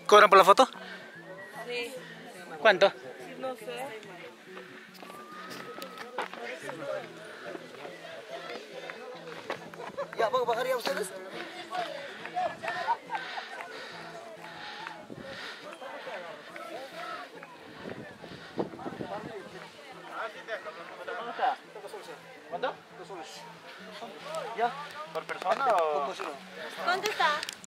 ¿Cobran por la foto? Sí. ¿Cuánto? No sé. ¿Ya puedo bajar ya ustedes? ¿Cuánto? ¿Ya? ¿Por persona o...? ¿Cuánto está?